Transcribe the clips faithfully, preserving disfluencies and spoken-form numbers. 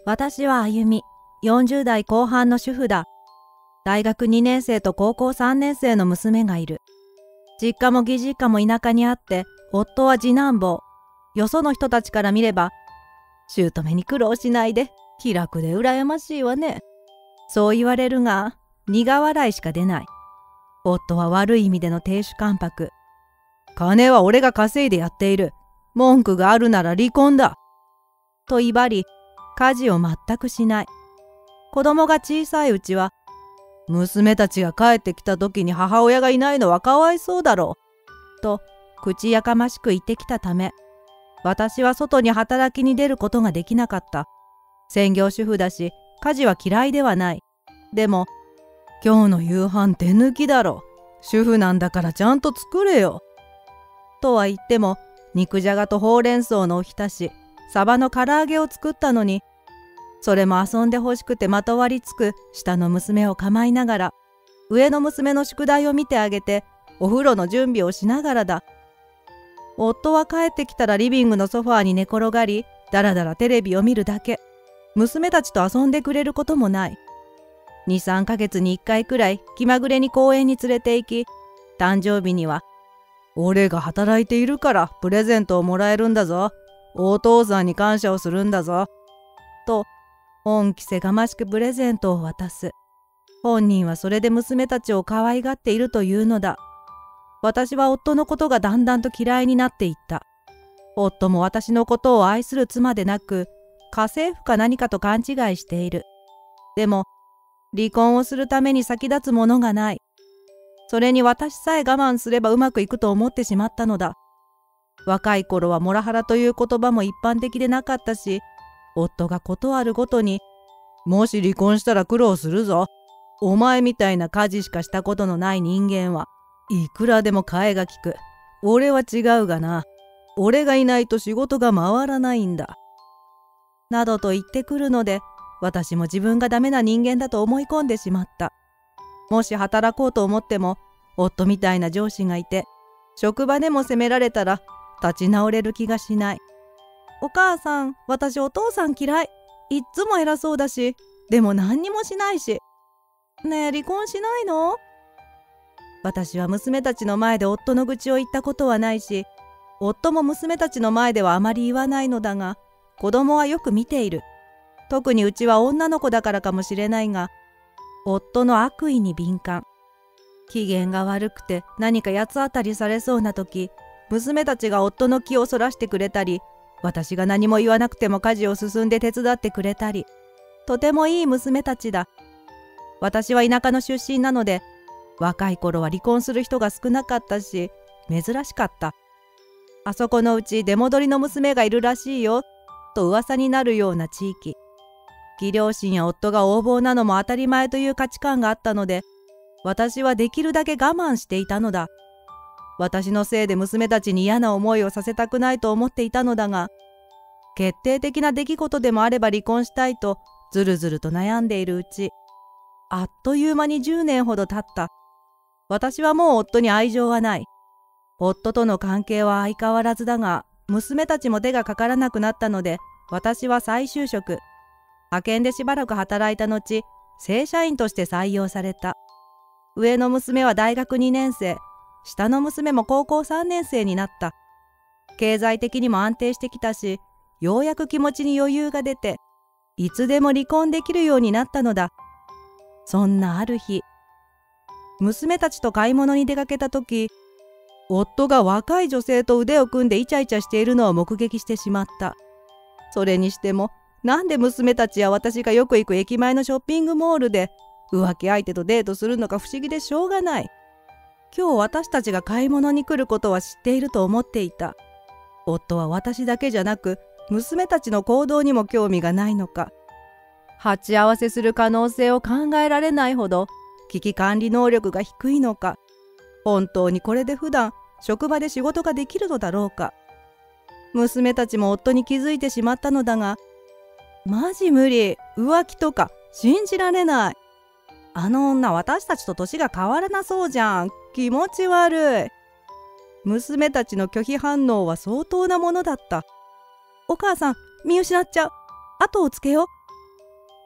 私はあゆみ、よんじゅう代後半の主婦だ。大学にねん生と高校さんねん生の娘がいる。実家も義実家も田舎にあって、夫は次男坊。よその人たちから見れば、姑に苦労しないで、気楽で羨ましいわね。そう言われるが、苦笑いしか出ない。夫は悪い意味での亭主関白。金は俺が稼いでやっている。文句があるなら離婚だ。と威張り、家事を全くしない。子供が小さいうちは、娘たちが帰ってきた時に母親がいないのはかわいそうだろう。と、口やかましく言ってきたため、私は外に働きに出ることができなかった。専業主婦だし、家事は嫌いではない。でも、今日の夕飯手抜きだろ。主婦なんだからちゃんと作れよ。とは言っても、肉じゃがとほうれん草のおひたし、サバの唐揚げを作ったのに、それも遊んでほしくてまとわりつく下の娘を構いながら、上の娘の宿題を見てあげて、お風呂の準備をしながらだ。夫は帰ってきたらリビングのソファーに寝転がり、だらだらテレビを見るだけ。娘たちと遊んでくれることもない。に、さんかげつにいっかいくらい気まぐれに公園に連れて行き、誕生日には、俺が働いているからプレゼントをもらえるんだぞ。お父さんに感謝をするんだぞ。と、恩着せがましくプレゼントを渡す。本人はそれで娘たちを可愛がっているというのだ。私は夫のことがだんだんと嫌いになっていった。夫も私のことを愛する妻でなく、家政婦か何かと勘違いしている。でも、離婚をするために先立つものがない。それに私さえ我慢すればうまくいくと思ってしまったのだ。若い頃はモラハラという言葉も一般的でなかったし、夫がことあるごとに、もし離婚したら苦労するぞ。お前みたいな家事しかしたことのない人間はいくらでも替えが利く。俺は違うがな。俺がいないと仕事が回らないんだ。などと言ってくるので、私も自分がダメな人間だと思い込んでしまった。もし働こうと思っても、夫みたいな上司がいて、職場でも責められたら立ち直れる気がしない。お母さん、私お父さん嫌い。いっつも偉そうだし、でも何にもしないし。ねえ、離婚しないの？私は娘たちの前で夫の愚痴を言ったことはないし、夫も娘たちの前ではあまり言わないのだが、子供はよく見ている。特にうちは女の子だからかもしれないが、夫の悪意に敏感。機嫌が悪くて何か八つ当たりされそうな時、娘たちが夫の気をそらしてくれたり、私が何も言わなくても家事を進んで手伝ってくれたり、とてもいい娘たちだ。私は田舎の出身なので、若い頃は離婚する人が少なかったし、珍しかった。あそこのうち出戻りの娘がいるらしいよ、と噂になるような地域。義両親や夫が横暴なのも当たり前という価値観があったので、私はできるだけ我慢していたのだ。私のせいで娘たちに嫌な思いをさせたくないと思っていたのだが、決定的な出来事でもあれば離婚したいとずるずると悩んでいるうち、あっという間にじゅうねんほど経った。私はもう夫に愛情はない。夫との関係は相変わらずだが、娘たちも手がかからなくなったので、私は再就職。派遣でしばらく働いた後、正社員として採用された。上の娘は大学にねん生、下の娘も高校さんねん生になった。経済的にも安定してきたし、ようやく気持ちに余裕が出て、いつでも離婚できるようになったのだ。そんなある日、娘たちと買い物に出かけた時、夫が若い女性と腕を組んでイチャイチャしているのを目撃してしまった。それにしても、なんで娘たちや私がよく行く駅前のショッピングモールで浮気相手とデートするのか不思議でしょうがない。今日私たちが買い物に来ることは知っていると思っていた。夫は私だけじゃなく、娘たちの行動にも興味がないのか。鉢合わせする可能性を考えられないほど危機管理能力が低いのか。本当にこれで普段職場で仕事ができるのだろうか。娘たちも夫に気づいてしまったのだが、マジ無理、浮気とか信じられない。あの女私たちと年が変わらなそうじゃん。気持ち悪い。娘たちの拒否反応は相当なものだった。お母さん、見失っちゃう。後をつけよう。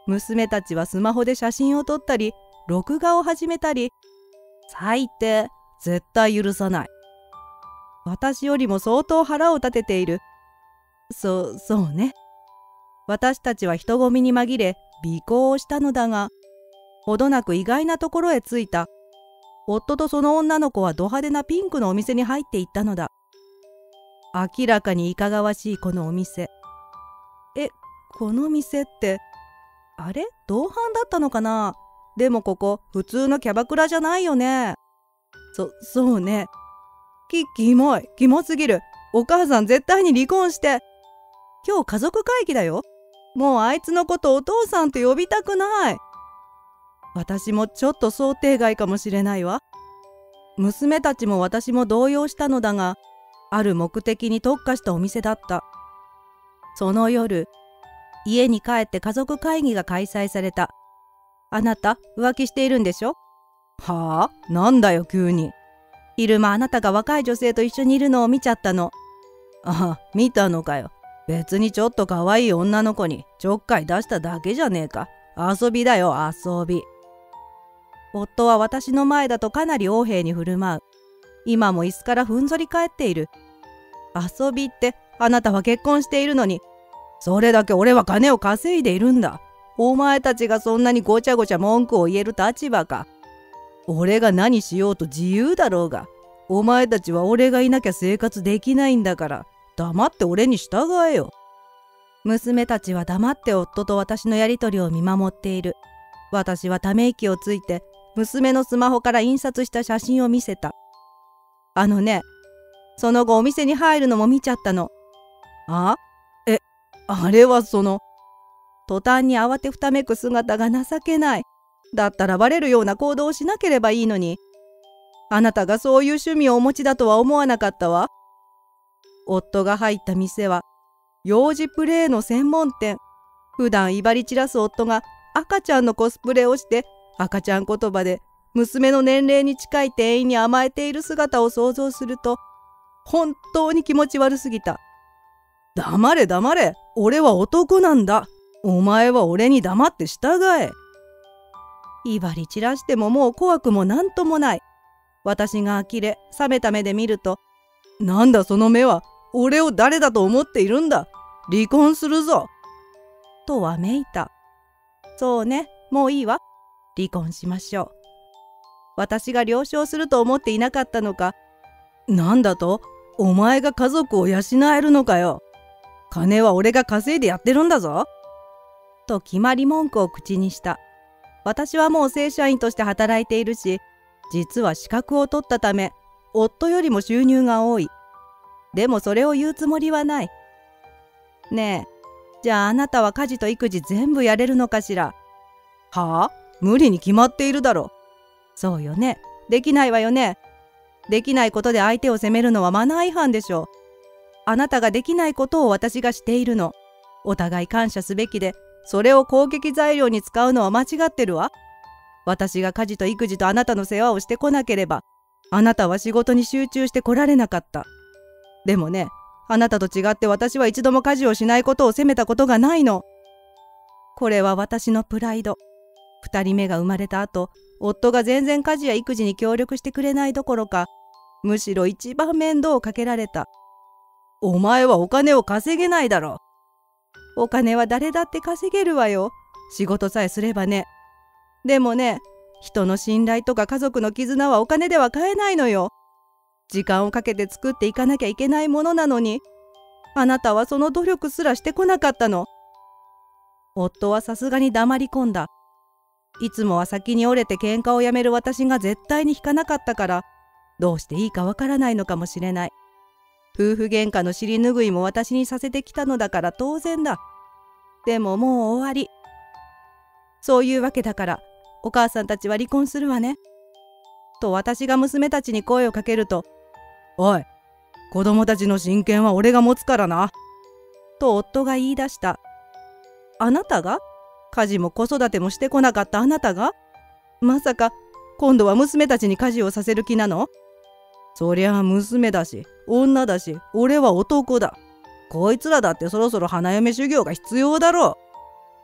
娘たちはスマホで写真を撮ったり、録画を始めたり。最低、絶対許さない。私よりも相当腹を立てている。そ、そうね。私たちは人混みに紛れ、尾行をしたのだが、ほどなく意外なところへ着いた。夫とその女の子はド派手なピンクのお店に入っていったのだ。明らかにいかがわしいこのお店。え、この店って、あれ同伴だったのかな。でもここ、普通のキャバクラじゃないよね。そ、そうね。き、キモい、キモすぎる。お母さん絶対に離婚して。今日家族会議だよ。もうあいつのことお父さんと呼びたくない。私もちょっと想定外かもしれないわ。娘たちも私も動揺したのだが、ある目的に特化したお店だった。その夜、家に帰って家族会議が開催された。あなた、浮気しているんでしょ？はあ？なんだよ急に。昼間あなたが若い女性と一緒にいるのを見ちゃったの。ああ、見たのかよ。別にちょっと可愛い女の子にちょっかい出しただけじゃねえか。遊びだよ、遊び。夫は私の前だとかなり横柄に振る舞う。今も椅子からふんぞり返っている。遊びって、あなたは結婚しているのに、それだけ俺は金を稼いでいるんだ。お前たちがそんなにごちゃごちゃ文句を言える立場か。俺が何しようと自由だろうが、お前たちは俺がいなきゃ生活できないんだから、黙って俺に従えよ。娘たちは黙って夫と私のやりとりを見守っている。私はため息をついて、娘のスマホから印刷した写真を見せた。あのね、その後お店に入るのも見ちゃったの。あ？え、あれはその、途端に慌てふためく姿が情けない。だったらバレるような行動をしなければいいのに。あなたがそういう趣味をお持ちだとは思わなかったわ。夫が入った店は、幼児プレイの専門店。普段威張り散らす夫が赤ちゃんのコスプレをして、赤ちゃん言葉で娘の年齢に近い店員に甘えている姿を想像すると、本当に気持ち悪すぎた。黙れ黙れ、俺は男なんだ。お前は俺に黙って従え。威張り散らしてももう怖くもなんともない。私が呆れ、冷めた目で見ると、なんだその目は、俺を誰だと思っているんだ。離婚するぞ。とわめいた。そうね、もういいわ。離婚しましょう。私が了承すると思っていなかったのか。なんだと？お前が家族を養えるのかよ。金は俺が稼いでやってるんだぞ。と決まり文句を口にした。私はもう正社員として働いているし、実は資格を取ったため、夫よりも収入が多い。でもそれを言うつもりはない。ねえ、じゃああなたは家事と育児全部やれるのかしら。はあ？無理に決まっているだろ。そうよね。できないわよね。できないことで相手を責めるのはマナー違反でしょ。あなたができないことを私がしているの。お互い感謝すべきで、それを攻撃材料に使うのは間違ってるわ。私が家事と育児とあなたの世話をしてこなければ、あなたは仕事に集中してこられなかった。でもね、あなたと違って私は一度も家事をしないことを責めたことがないの。これは私のプライド。二人目が生まれた後、夫が全然家事や育児に協力してくれないどころか、むしろ一番面倒をかけられた。お前はお金を稼げないだろう。お金は誰だって稼げるわよ。仕事さえすればね。でもね、人の信頼とか家族の絆はお金では買えないのよ。時間をかけて作っていかなきゃいけないものなのに、あなたはその努力すらしてこなかったの。夫はさすがに黙り込んだ。いつもは先に折れて喧嘩をやめる私が絶対に引かなかったから、どうしていいかわからないのかもしれない。夫婦喧嘩の尻拭いも私にさせてきたのだから当然だ。でももう終わり。そういうわけだから、お母さんたちは離婚するわね。と私が娘たちに声をかけると、おい、子供たちの親権は俺が持つからな。と夫が言い出した。あなたが？家事も子育てもしてこなかったあなたが？まさか今度は娘たちに家事をさせる気なの？そりゃあ娘だし女だし俺は男だ。こいつらだってそろそろ花嫁修行が必要だろ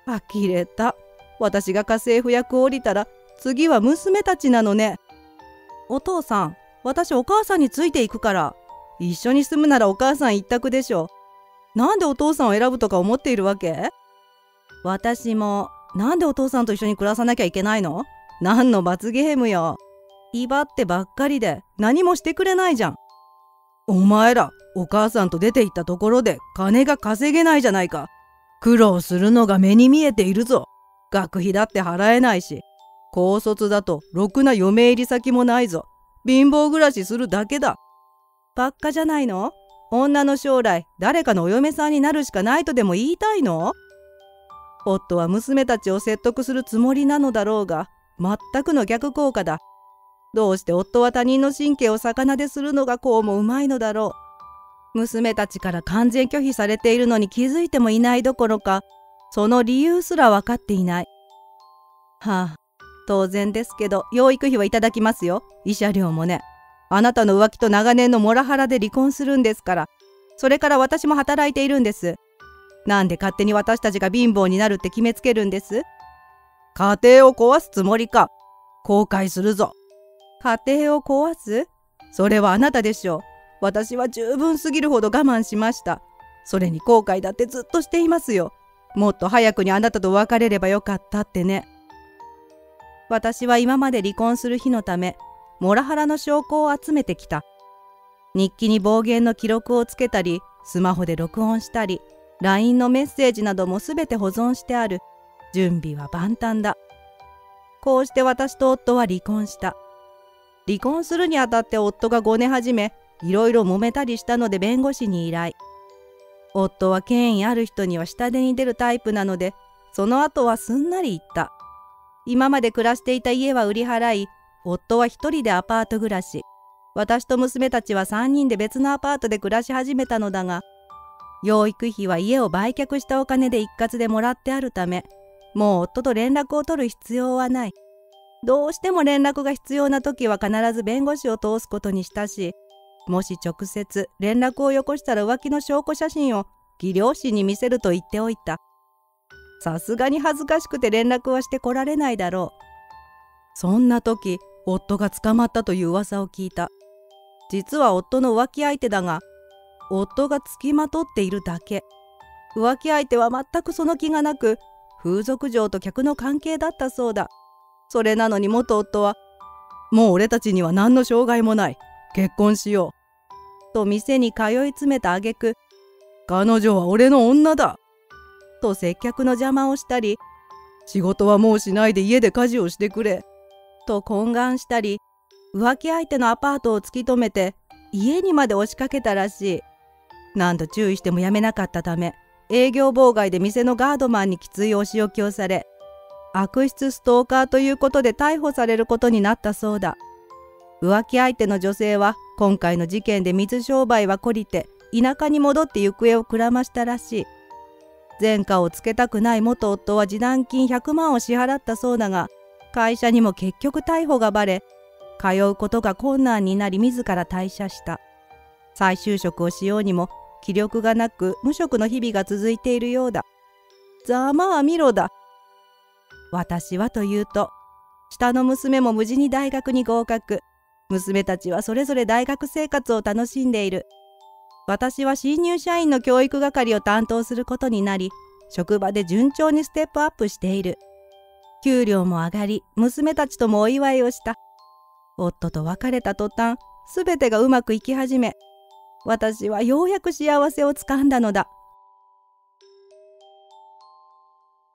呆れた。私が家政婦役を降りたら次は娘たちなのね。お父さん、私お母さんについていくから。一緒に住むならお母さん一択でしょ。なんでお父さんを選ぶとか思っているわけ？私も、なんでお父さんと一緒に暮らさなきゃいけないの？何の罰ゲームよ。威張ってばっかりで何もしてくれないじゃん。お前ら、お母さんと出て行ったところで金が稼げないじゃないか。苦労するのが目に見えているぞ。学費だって払えないし、高卒だとろくな嫁入り先もないぞ。貧乏暮らしするだけだ。ばっかじゃないの？女の将来、誰かのお嫁さんになるしかないとでも言いたいの？夫は娘たちを説得するつもりなのだろうが、全くの逆効果だ。どうして夫は他人の神経を逆なでするのがこうもうまいのだろう。娘たちから完全拒否されているのに気づいてもいないどころか、その理由すら分かっていない。はあ、当然ですけど、養育費はいただきますよ。慰謝料もね。あなたの浮気と長年のモラハラで離婚するんですから。それから私も働いているんです。なんで勝手に私たちが貧乏になるって決めつけるんです？家庭を壊すつもりか。後悔するぞ。家庭を壊す？それはあなたでしょう。私は十分すぎるほど我慢しました。それに後悔だってずっとしていますよ。もっと早くにあなたと別れればよかったってね。私は今まで離婚する日のため、モラハラの証拠を集めてきた。日記に暴言の記録をつけたり、スマホで録音したり、ライン のメッセージなどもすべて保存してある。準備は万端だ。こうして私と夫は離婚した。離婚するにあたって夫がごね始め、いろいろ揉めたりしたので弁護士に依頼。夫は権威ある人には下手に出るタイプなので、その後はすんなり言った。今まで暮らしていた家は売り払い、夫は一人でアパート暮らし、私と娘たちは三人で別のアパートで暮らし始めたのだが、養育費は家を売却したお金で一括でもらってあるため、もう夫と連絡を取る必要はない。どうしても連絡が必要な時は必ず弁護士を通すことにしたし、もし直接連絡をよこしたら浮気の証拠写真を義両親に見せると言っておいた。さすがに恥ずかしくて連絡はしてこられないだろう。そんな時、夫が捕まったという噂を聞いた。実は夫の浮気相手だが、夫がつきまとっているだけ。浮気相手は全くその気がなく、風俗嬢と客の関係だったそうだ。それなのに元夫は、もう俺たちには何の障害もない。結婚しよう。と店に通い詰めた挙句、彼女は俺の女だ。と接客の邪魔をしたり、仕事はもうしないで家で家事をしてくれ。と懇願したり、浮気相手のアパートを突き止めて家にまで押しかけたらしい。何度注意してもやめなかったため、営業妨害で店のガードマンにきついお仕置きをされ、悪質ストーカーということで逮捕されることになったそうだ。浮気相手の女性は今回の事件で水商売は懲りて田舎に戻って行方をくらましたらしい。前科をつけたくない元夫は示談金ひゃくまんを支払ったそうだが、会社にも結局逮捕がバレ、通うことが困難になり自ら退社した。再就職をしようにも気力がなく無職の日々が続いているようだ。ざまあみろだ。私はというと、下の娘も無事に大学に合格。娘たちはそれぞれ大学生活を楽しんでいる。私は新入社員の教育係を担当することになり、職場で順調にステップアップしている。給料も上がり、娘たちともお祝いをした。夫と別れた途端、すべてがうまくいき始め、私はようやく幸せをつかんだのだ。